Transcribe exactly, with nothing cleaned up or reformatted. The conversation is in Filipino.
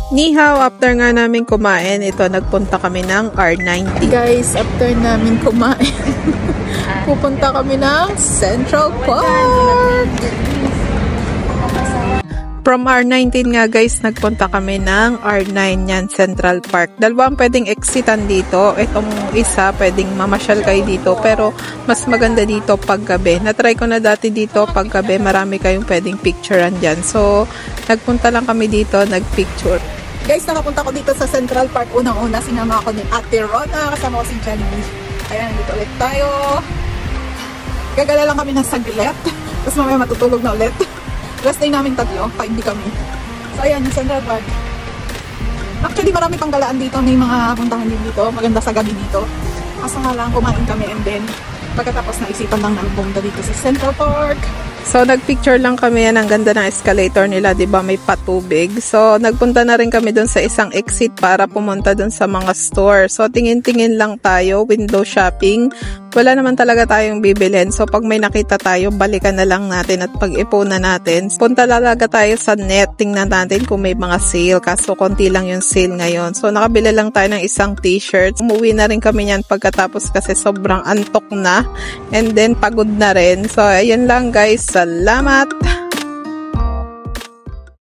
Ni hao, after nga namin kumain, ito, nagpunta kami ng R ninety. Guys, after namin kumain, pupunta kami ng Central Park. From R nineteen nga guys, nagpunta kami ng R nine yan, Central Park. Dalawa ang pwedeng exitan dito. Itong isa, pwedeng mamasyal kayo dito. Pero mas maganda dito paggabi. Natry ko na dati dito paggabi. Marami kayong pwedeng picturean dyan. So, nagpunta lang kami dito, nagpicture. Guys, nakapunta ko dito sa Central Park. Unang-una, sinama ako ni Ate Rona. Kasama ko si Jenny. Ayan, dito ulit tayo. Gagala lang kami ng saglit. Tapos mamaya matutulog na ulit. Last day namin tatlo, pa hindi kami. So ayan, yung Central Park. Actually, marami pang galaan dito. May mga puntahan din dito. Maganda sa gabi dito. Kaso nga lang, kumain kami and then pagkatapos naisipan lang namin pumunta dito sa Central Park. So, nagpicture lang kami yan. Ang ganda ng escalator nila, di ba? May patubig. So, nagpunta na rin kami dun sa isang exit para pumunta dun sa mga store. So, tingin-tingin lang tayo. Window shopping. Wala naman talaga tayong bibilhin. So, pag may nakita tayo, balikan na lang natin at pag-ipunan natin. Punta talaga tayo sa net. Tingnan natin kung may mga sale. Kaso, konti lang yung sale ngayon. So, nakabili lang tayo ng isang t-shirt. Umuwi na rin kami yan pagkatapos kasi sobrang antok na. And then, pagod na rin. So, ayan lang guys. Salamat!